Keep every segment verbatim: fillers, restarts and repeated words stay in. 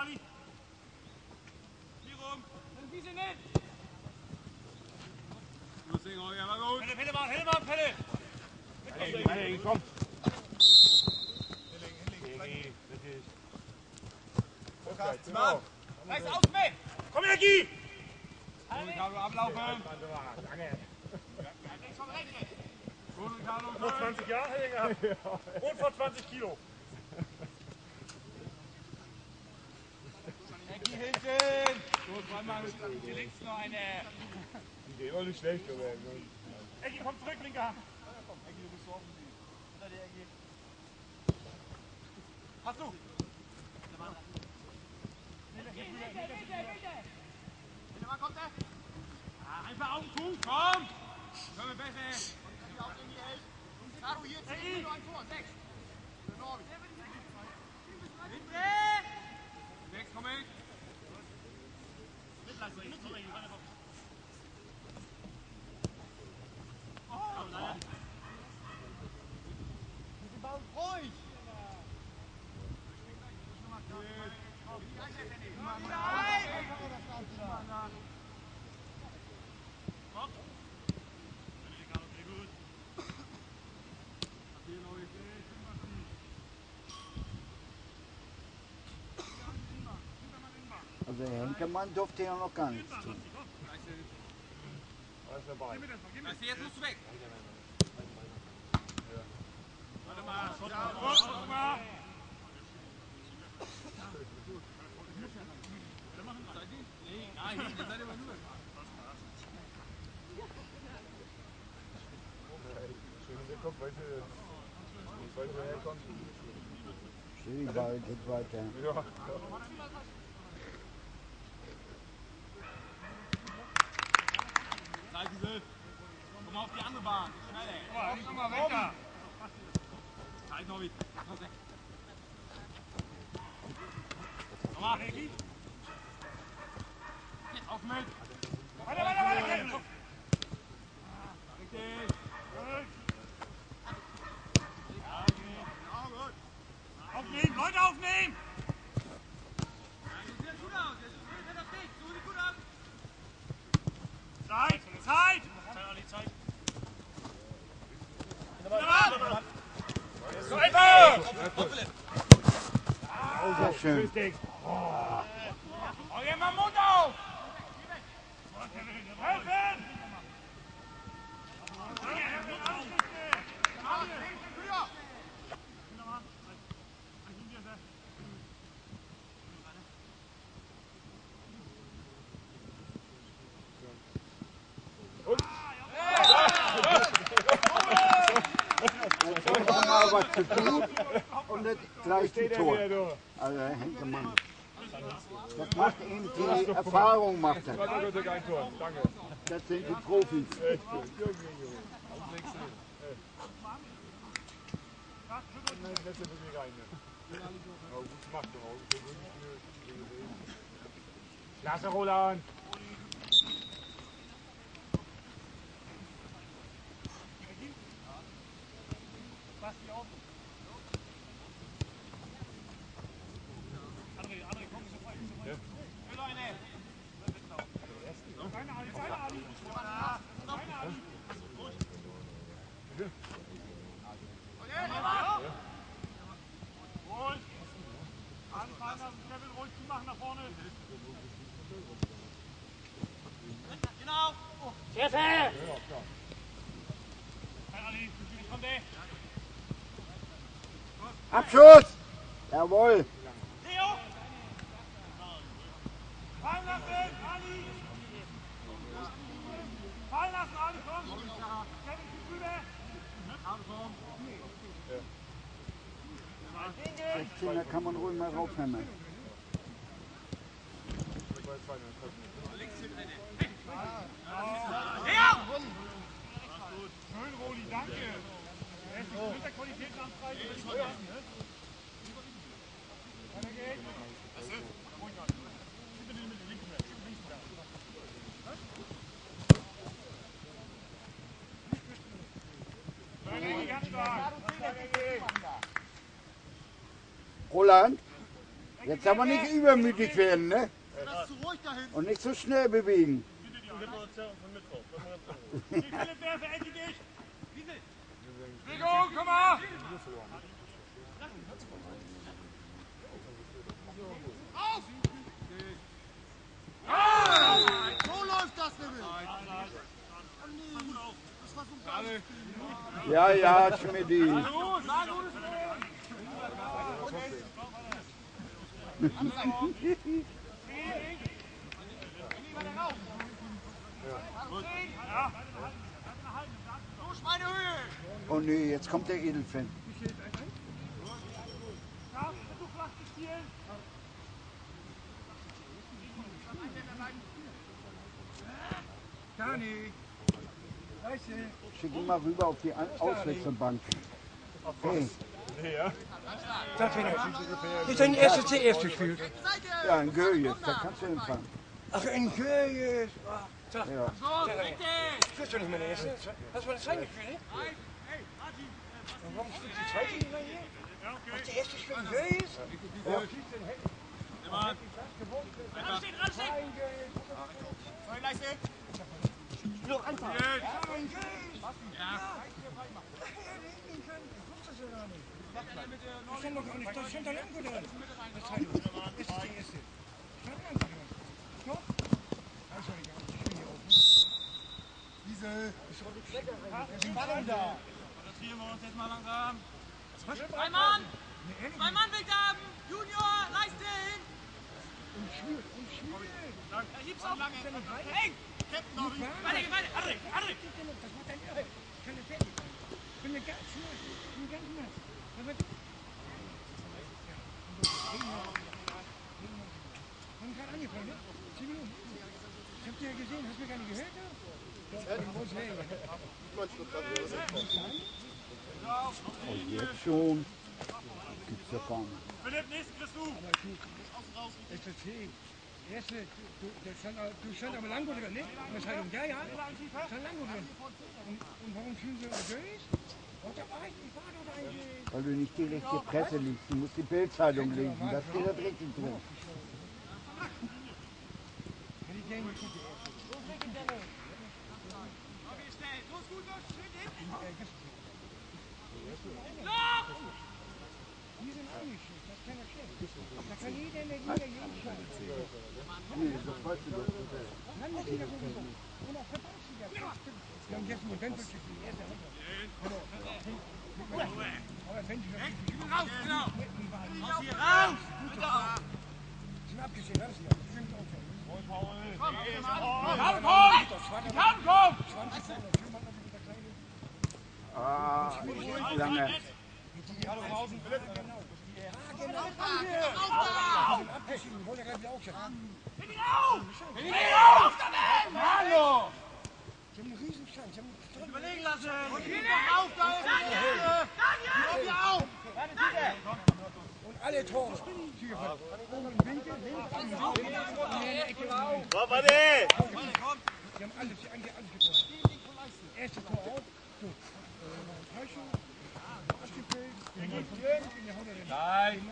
Ali. Hier rum. Dann wie sie nicht. Los, Ingo, ja, war gut. Pelle, Pelle, Mann, Pelle, Mann, Pelle. Hey, hey, komm. Hinlegen, hinlegen. Das Mann. Reiß auf, mit. Komm her, Guy. Carlo, ablaufen. Danke. Links vom Rechten. Vor zwanzig Jahren hätte ich gehabt. Und vor zwanzig Kilo. Ecki hinten! So, zweimal hier links noch eine. Die geht immer nicht schlecht, aber. Ecki, komm zurück, linker Hand. Komm, Ecki, du bist so offensiv. Hinter dir, Ecki. Hast du? Wann kommt der? Einfach auf den Kuh, komm! Können wir besser. Auf in die Elf. Caro, hier, zehn, nur ein Tor, sechs. Für Norwegen. Hinten! Sechs, komm hin. Mitleistung, Mitleistung. Oh, leider. Wir bauen ruhig. Also Henkemann durfte ja noch gar nichts tun. Jetzt musst du weg. Warte mal, guck mal. Nein, ihr seid immer nur. Der kommt, weil er herkommt. Die Ball geht weiter. Ja. Komm auf die andere Bahn. Schneller. Komm mal weg da. Zeit noch mit. Nochmal, Regi. Jetzt auf mit. Weiter, weiter, weiter. Richtig. Ja, gut. Aufnehmen, Leute aufnehmen. Das sieht gut aus. Das sieht das nicht. So sieht gut aus. Zeit, Zeit. Zeit, Ali, Zeit. So einfach! Sehr schön. Oh, ja, mal Mund auf! Helfen! Mal was zu tun und nicht gleich ein Tor. Also Henkemann. Das macht eben die Erfahrung, macht das. Das sind die Profis. Klasse, Roland! Abschuss! Jawohl! Leo! Fallen lassen, Ali! Fallen lassen, Ali, komm! Kevin, die Brüder! sechzehn, da kann man ruhig mal raufhämmern. Schön, Roli, danke! Er ist mit der Qualitätsanzeige. Weiter geht's. Ruhig an. Bitte nicht mit dem linken Weg. Links da. Roland? Jetzt aber nicht übermütig werden, ne? Und nicht so schnell bewegen. Philipp, werfe, Ecke dich! Bewegung, komm mal! Auf! So läuft das nämlich! Ja, ja, Schmidti. Oh nee, jetzt kommt der Edelfan. Schick ihn mal rüber auf die Auswechselbank. Hey. Ist dein erstes C F gespielt? Ja, ein Göjes, da kannst du empfangen. Ach, ein Göjes. Ja. Ich wüsste nicht meine erste. Hast du mal das zweite gespielt? Warum spielt die zweite nicht mehr hier? Ach, die erste spielt ein Göjes? Ja. Ranstehen, ranstehen! Neue Leiste! Noch anfangen. Ja, ein Göjes! Ja. Das stand doch gar nicht, das stand da irgendwo drin. Das Zeitung. Das ist die erste. Stand einfach drin. Doch? Das soll ich auch nicht. Ich bin hier oben. Diese. Ist Spannung da. Konzentrieren wir uns jetzt mal langsam. Was? Zwei Mann! Zwei Mann weg haben! Junior, Leiste hin! Und Schwür, und Schwür. Da hebst auf! Hey! Captain noch nicht! Weiter, weiter! André, André! Das wird dann irre. Ich kann das fertig machen. Ich bin eine ganz nass. Ich bin ganz nass. Da wird... Wir haben gerade angefangen, ne? Zehn Minuten. Ich hab dich ja gesehen, hast du mir gar nicht gehört? Und jetzt schon. Gibt's ja gar nicht. Philipp, nächsten kriegst du! Aber du, S C C, erste, du, da stand, du stand aber Lango drin, ne? In der Zeitung, ja, ja, da stand Lango drin. Und, und warum fühlen sie Gös? Und da war ich, ich war dort eigentlich. Weil du nicht die richtige Presse liest. Du musst die Bildzeitung lesen. Da steht das richtig drin. Wenn ich denke, ich die erste. Los, gut, los, schön hinten! Die sind auch nicht schlecht, das ist keiner schlecht. Da kann jeder in der Liga jeden schlagen. Nee, das weißt du doch. Landesliga sowieso. Und auch Verbandsliga. Wir haben jetzt einen Modell für die erste Aber wenn sie das Raus, genau! Raus hier, raus! sind abgesehen, das ist ja. Stimmt auch schon. Komm, komm! Komm, komm! Ah, lange. Hallo, draußen, Philipp! Ja, genau. Die sind abgeschieden, die wollen ja gerade wieder aufstellen. Nimm ihn auf! Nimm ihn auf! Hallo! Sie haben einen Riesenstand, sie haben einen Stand. Überlegen lassen! Auf, da ist er! Komm hier auf! Und alle Tore. Hier von oben im Winkel, links, in der Ecke. Komm, warte! Die haben alles, eigentlich alles getroffen. Erste Tor auch. So, äh, Täuschung, abgefüllt. In der Haut der Nein!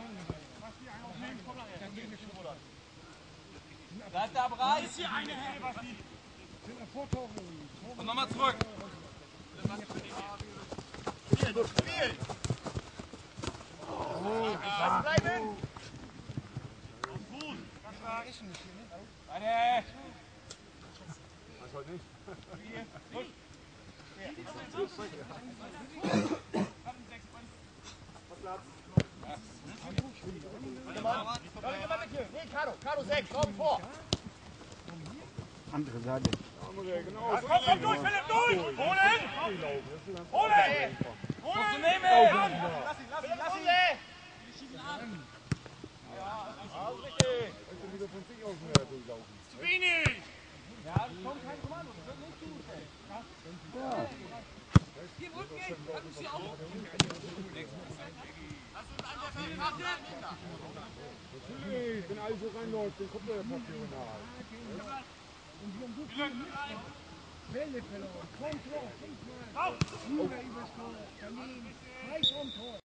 Bleib da bereit! Ist hier eine, Herr Basti! sind noch Vortore. Und nochmal zurück! Spiel! Spiel! Lass bleiben! Gut! Ist nicht hier, ne? Warte! Was heute nicht? Nee, Carlo, Carlo sechs, komm vor! Andere Seite. Genau. Komm, komm durch, Philipp, durch! Holen! Holen! Holen! Nehmen! Lass ihn, lass ihn, lass ihn! Ja, also richtig! Wieder von sich aus mehr durchlaufen. Zu wenig! Ja, es kommt kein Kommando, das wird nicht gut. Hier unten geht, hat uns hier auch. Hast du einen der Fälle Natürlich, wenn alles so reinläuft, dann kommt der Papier nach. Und wir haben so viele Bälle verloren. Kaum Tor, fünfmal. Rüber übers Tor, daneben, drei vom Tor.